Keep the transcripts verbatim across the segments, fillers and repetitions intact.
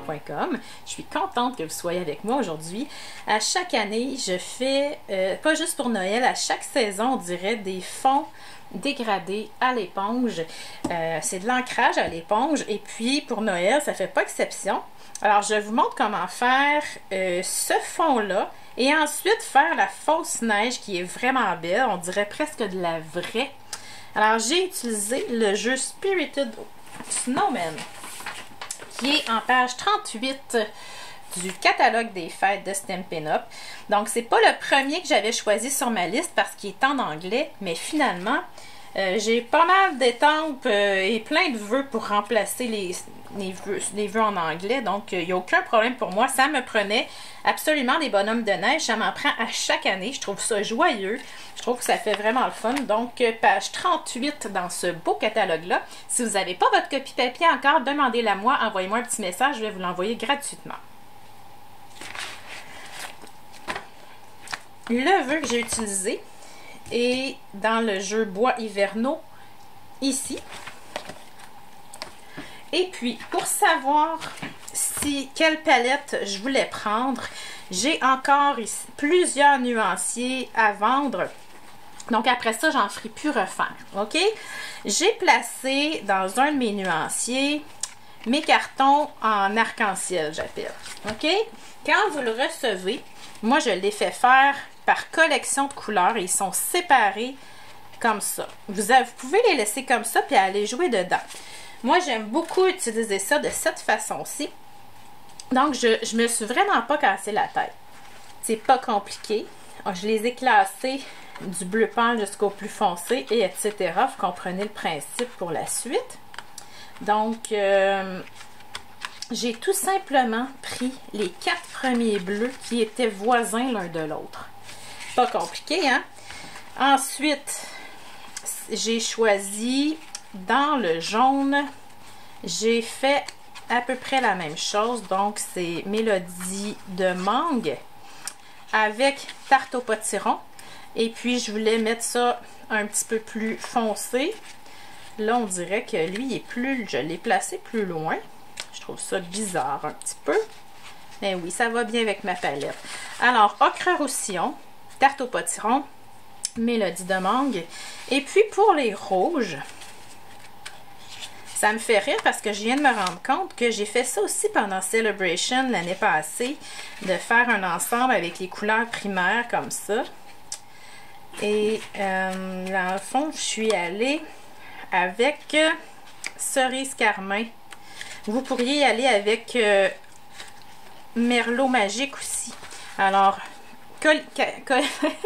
point com. Je suis contente que vous soyez avec moi aujourd'hui. À chaque année, je fais, euh, pas juste pour Noël, à chaque saison, on dirait des fonds dégradés à l'éponge. Euh, c'est de l'ancrage à l'éponge et puis pour Noël, ça fait pas exception. Alors, je vous montre comment faire euh, ce fond-là et ensuite faire la fausse neige qui est vraiment belle. On dirait presque de la vraie. Alors, j'ai utilisé le jeu Spirited Snowman qui est en page trente-huit du catalogue des fêtes de Stampin' Up. Donc, c'est pas le premier que j'avais choisi sur ma liste parce qu'il est en anglais, mais finalement, euh, j'ai pas mal d'étampes euh, et plein de vœux pour remplacer les, les, vœux, les vœux en anglais. Donc, il euh, n'y a aucun problème pour moi. Ça me prenait absolument des bonhommes de neige. Ça m'en prend à chaque année. Je trouve ça joyeux. Je trouve que ça fait vraiment le fun. Donc, page trente-huit dans ce beau catalogue-là. Si vous n'avez pas votre copie papier encore, demandez-la moi. Envoyez-moi un petit message. Je vais vous l'envoyer gratuitement. Le vœu que j'ai utilisé est dans le jeu Bois hivernaux, ici. Et puis, pour savoir si quelle palette je voulais prendre, j'ai encore ici plusieurs nuanciers à vendre. Donc, après ça, j'en ferai plus refaire. OK? J'ai placé dans un de mes nuanciers mes cartons en arc-en-ciel, j'appelle. OK? Quand vous le recevez, moi, je l'ai fait faire par collection de couleurs et ils sont séparés comme ça. Vous, avez, vous pouvez les laisser comme ça puis aller jouer dedans. Moi, j'aime beaucoup utiliser ça de cette façon-ci. Donc, je, je me suis vraiment pas cassé la tête. C'est pas compliqué. Je les ai classés du bleu pâle jusqu'au plus foncé et et cetera. Vous comprenez le principe pour la suite. Donc, euh, j'ai tout simplement pris les quatre premiers bleus qui étaient voisins l'un de l'autre. Pas compliqué, hein? Ensuite, j'ai choisi dans le jaune, j'ai fait à peu près la même chose. Donc, c'est Mélodie de mangue avec tarte au potiron. Et puis, je voulais mettre ça un petit peu plus foncé. Là, on dirait que lui, est plus, je l'ai placé plus loin. Je trouve ça bizarre un petit peu. Mais oui, ça va bien avec ma palette. Alors, ocre roussillon, tarte au potiron, Mélodie de mangue. Et puis, pour les rouges, ça me fait rire parce que je viens de me rendre compte que j'ai fait ça aussi pendant Celebration l'année passée, de faire un ensemble avec les couleurs primaires comme ça. Et euh, dans le fond, je suis allée avec euh, cerise carmin. Vous pourriez y aller avec euh, merlot magique aussi. Alors, col col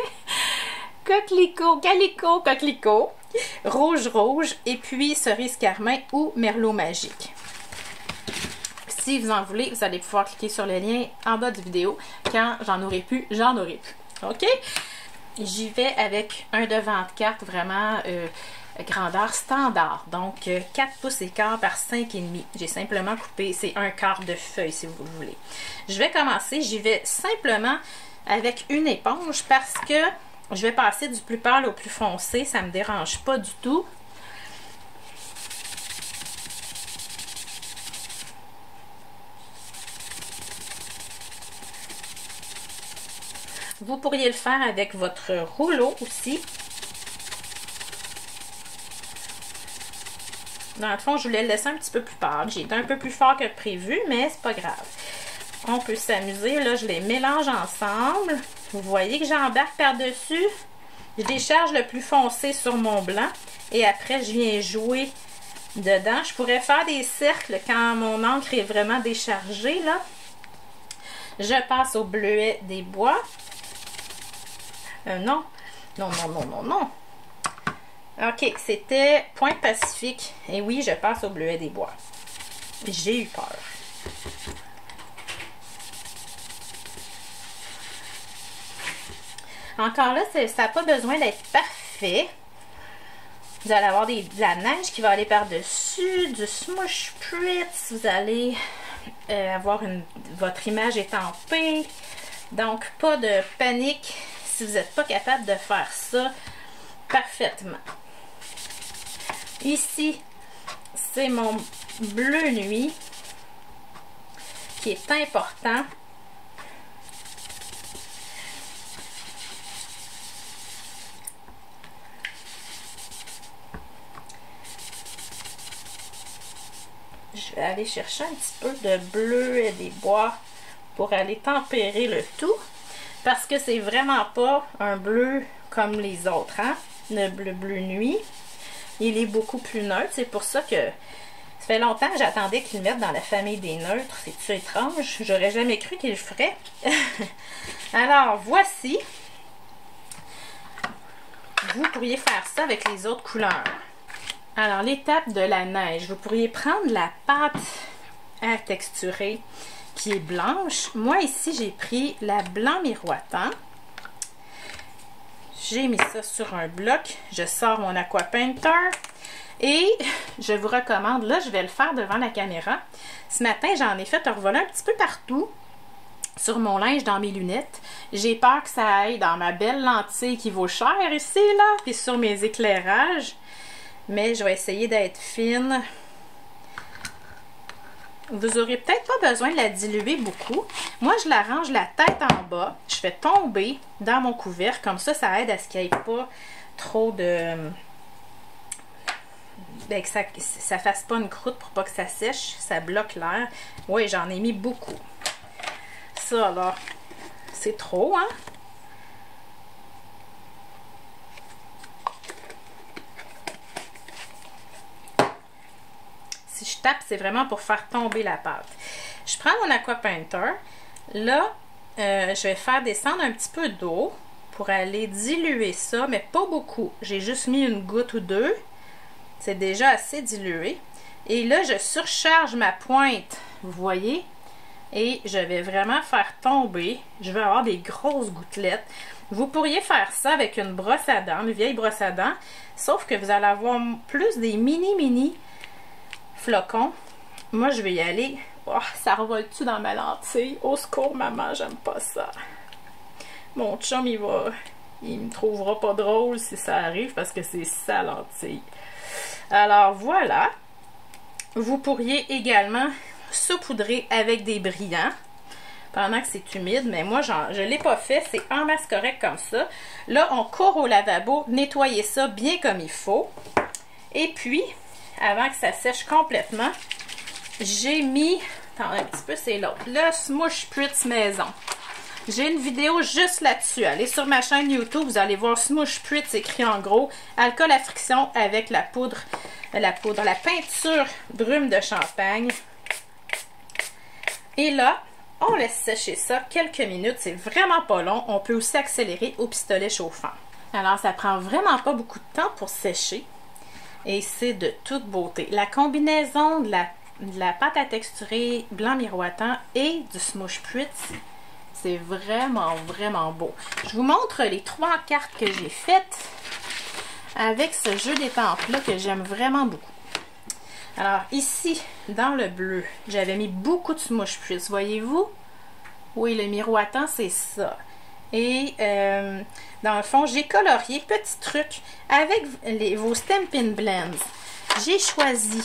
coquelicot, calico, coquelicot, rouge, rouge, et puis cerise carmin ou merlot magique. Si vous en voulez, vous allez pouvoir cliquer sur le lien en bas de vidéo. Quand j'en aurai plus, j'en aurai plus. OK? J'y vais avec un devant de carte vraiment euh, grandeur standard. Donc, euh, quatre pouces et quart par cinq et demi. J'ai simplement coupé, c'est un quart de feuille si vous le voulez. Je vais commencer, j'y vais simplement avec une éponge parce que je vais passer du plus pâle au plus foncé. Ça ne me dérange pas du tout. Vous pourriez le faire avec votre rouleau aussi. Dans le fond, je voulais le laisser un petit peu plus pâle. J'ai été un peu plus fort que prévu, mais c'est pas grave. On peut s'amuser. Là, je les mélange ensemble. Vous voyez que j'embarque par-dessus. Je décharge le plus foncé sur mon blanc. Et après, je viens jouer dedans. Je pourrais faire des cercles quand mon encre est vraiment déchargée, là. Je passe au bleuet des bois. Euh, non. Non, non, non, non, non. OK, c'était Pointe Pacifique. Et oui, je passe au bleuet des bois. J'ai eu peur. Encore là, ça n'a pas besoin d'être parfait. Vous allez avoir des, de la neige qui va aller par-dessus, du Smush Spritz. Vous allez euh, avoir une, votre image étampée. Donc, pas de panique si vous n'êtes pas capable de faire ça parfaitement. Ici, c'est mon bleu nuit qui est important, je vais aller chercher un petit peu de bleu et des bois pour aller tempérer le tout. Parce que c'est vraiment pas un bleu comme les autres, hein? Le bleu bleu nuit. Il est beaucoup plus neutre. C'est pour ça que ça fait longtemps que j'attendais qu'ils le mettent dans la famille des neutres. C'est-tu étrange? J'aurais jamais cru qu'ils le feraient. Alors, voici. Vous pourriez faire ça avec les autres couleurs. Alors, l'étape de la neige. Vous pourriez prendre la pâte à texturer qui est blanche. Moi, ici, j'ai pris la blanc miroitant. J'ai mis ça sur un bloc. Je sors mon Aqua Painter. Et je vous recommande, là, je vais le faire devant la caméra. Ce matin, j'en ai fait un revoler un petit peu partout sur mon linge, dans mes lunettes. J'ai peur que ça aille dans ma belle lentille qui vaut cher ici, là, puis sur mes éclairages. Mais je vais essayer d'être fine. Vous n'aurez peut-être pas besoin de la diluer beaucoup. Moi, je la range la tête en bas. Je fais tomber dans mon couvercle. Comme ça, ça aide à ce qu'il n'y ait pas trop de... Ben, que ça ne fasse pas une croûte pour pas que ça sèche. Ça bloque l'air. Oui, j'en ai mis beaucoup. Ça, alors, c'est trop, hein? Si je tape, c'est vraiment pour faire tomber la pâte. Je prends mon Aqua Painter. Là, euh, je vais faire descendre un petit peu d'eau pour aller diluer ça, mais pas beaucoup. J'ai juste mis une goutte ou deux. C'est déjà assez dilué. Et là, je surcharge ma pointe, vous voyez? Et je vais vraiment faire tomber. Je vais avoir des grosses gouttelettes. Vous pourriez faire ça avec une brosse à dents, une vieille brosse à dents, sauf que vous allez avoir plus des mini-mini flocons. Moi, je vais y aller. Oh, ça revole-tu dans ma lentille? Au secours, maman, j'aime pas ça. Mon chum, il va... Il me trouvera pas drôle si ça arrive parce que c'est sa lentille. Alors, voilà. Vous pourriez également saupoudrer avec des brillants pendant que c'est humide, mais moi, genre, je ne l'ai pas fait. C'est en masse correct comme ça. Là, on court au lavabo, nettoyer ça bien comme il faut. Et puis... avant que ça sèche complètement, j'ai mis, attends un petit peu, c'est l'autre, le Smoosh Spritz Maison. J'ai une vidéo juste là-dessus. Allez sur ma chaîne YouTube, vous allez voir Smoosh Spritz écrit en gros, alcool à friction avec la poudre, la poudre, la peinture brume de champagne. Et là, on laisse sécher ça quelques minutes, c'est vraiment pas long. On peut aussi accélérer au pistolet chauffant. Alors, ça prend vraiment pas beaucoup de temps pour sécher. Et c'est de toute beauté. La combinaison de la, de la pâte à texturer blanc miroitant et du Smoosh Spritz, c'est vraiment, vraiment beau. Je vous montre les trois cartes que j'ai faites avec ce jeu d'étampes-là que j'aime vraiment beaucoup. Alors, ici, dans le bleu, j'avais mis beaucoup de Smoosh Spritz. Voyez-vous? Oui, le miroitant, c'est ça. Et euh, dans le fond, j'ai colorié, petit truc, avec les, vos Stampin' Blends. J'ai choisi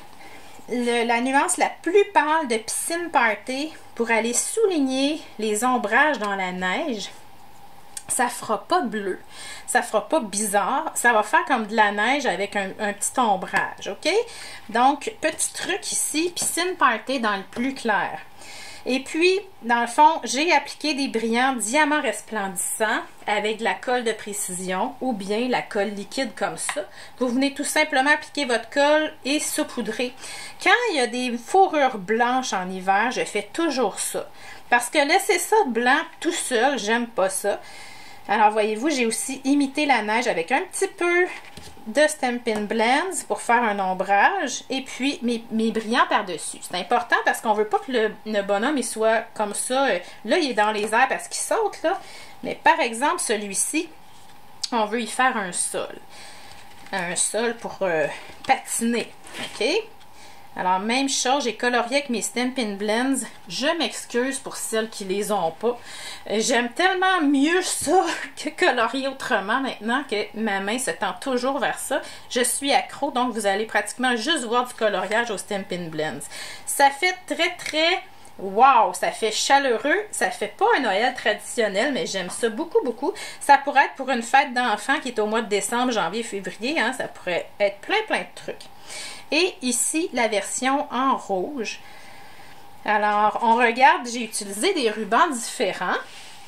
le, la nuance la plus pâle de Piscine Party pour aller souligner les ombrages dans la neige. Ça fera pas bleu, ça fera pas bizarre, ça va faire comme de la neige avec un, un petit ombrage, ok? Donc, petit truc ici, Piscine Party dans le plus clair. Et puis, dans le fond, j'ai appliqué des brillants diamants resplendissants avec de la colle de précision ou bien la colle liquide comme ça. Vous venez tout simplement appliquer votre colle et saupoudrer. Quand il y a des fourrures blanches en hiver, je fais toujours ça. Parce que laisser ça blanc tout seul, j'aime pas ça. Alors, voyez-vous, j'ai aussi imité la neige avec un petit peu de Stampin' Blends pour faire un ombrage et puis mes, mes brillants par-dessus. C'est important parce qu'on veut pas que le, le bonhomme il soit comme ça. Là, il est dans les airs parce qu'il saute, là. Mais par exemple, celui-ci, on veut y faire un sol. Un sol pour euh, patiner. OK? Alors, même chose, j'ai colorié avec mes Stampin' Blends. Je m'excuse pour celles qui les ont pas. J'aime tellement mieux ça que colorier autrement maintenant que ma main se tend toujours vers ça. Je suis accro, donc vous allez pratiquement juste voir du coloriage aux Stampin' Blends. Ça fait très, très Wow, ça fait chaleureux, ça fait pas un Noël traditionnel, mais j'aime ça beaucoup, beaucoup. Ça pourrait être pour une fête d'enfants qui est au mois de décembre, janvier, février, hein, ça pourrait être plein, plein de trucs. Et ici, la version en rouge. Alors, on regarde, j'ai utilisé des rubans différents.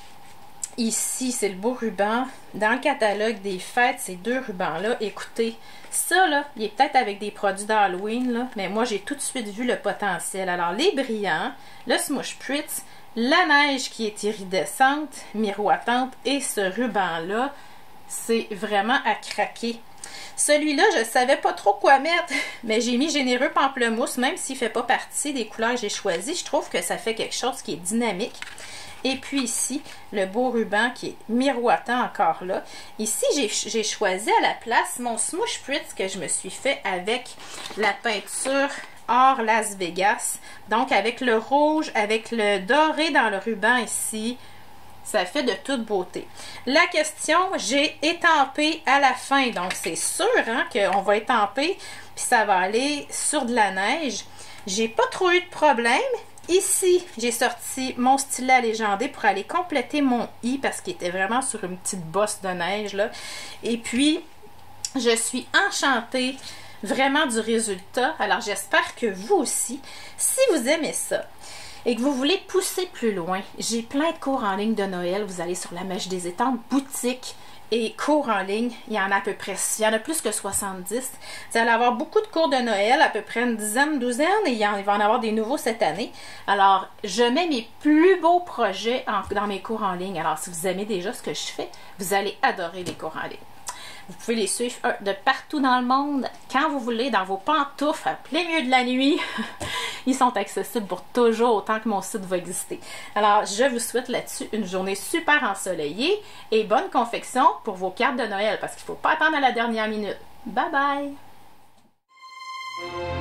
Ici, c'est le beau ruban. Dans le catalogue des fêtes, ces deux rubans-là, écoutez, ça, là, il est peut-être avec des produits d'Halloween, là, mais moi, j'ai tout de suite vu le potentiel. Alors, les brillants, le Smush Spritz, la neige qui est iridescente, miroitante, et ce ruban-là, c'est vraiment à craquer. Celui-là, je ne savais pas trop quoi mettre, mais j'ai mis Généreux Pamplemousse, même s'il ne fait pas partie des couleurs que j'ai choisies. Je trouve que ça fait quelque chose qui est dynamique. Et puis ici, le beau ruban qui est miroitant encore là. Ici, j'ai choisi à la place mon Smush Spritz que je me suis fait avec la peinture Or Las Vegas. Donc avec le rouge, avec le doré dans le ruban ici. Ça fait de toute beauté. La question, j'ai étampé à la fin. Donc c'est sûr hein, qu'on va étamper, puis ça va aller sur de la neige. J'ai pas trop eu de problème. Ici, j'ai sorti mon stylet à légender pour aller compléter mon i parce qu'il était vraiment sur une petite bosse de neige, là. Et puis, je suis enchantée vraiment du résultat. Alors, j'espère que vous aussi, si vous aimez ça et que vous voulez pousser plus loin, j'ai plein de cours en ligne de Noël. Vous allez sur La Mèche des Étampes, boutique et cours en ligne. Il y en a à peu près, il y en a plus que soixante-dix. Vous allez avoir beaucoup de cours de Noël, à peu près une dizaine, douzaine, et il, y en, il va en avoir des nouveaux cette année. Alors, je mets mes plus beaux projets en, dans mes cours en ligne. Alors, si vous aimez déjà ce que je fais, vous allez adorer les cours en ligne. Vous pouvez les suivre de partout dans le monde, quand vous voulez, dans vos pantoufles, à plein milieu de la nuit. Ils sont accessibles pour toujours, autant que mon site va exister. Alors, je vous souhaite là-dessus une journée super ensoleillée et bonne confection pour vos cartes de Noël, parce qu'il ne faut pas attendre à la dernière minute. Bye bye!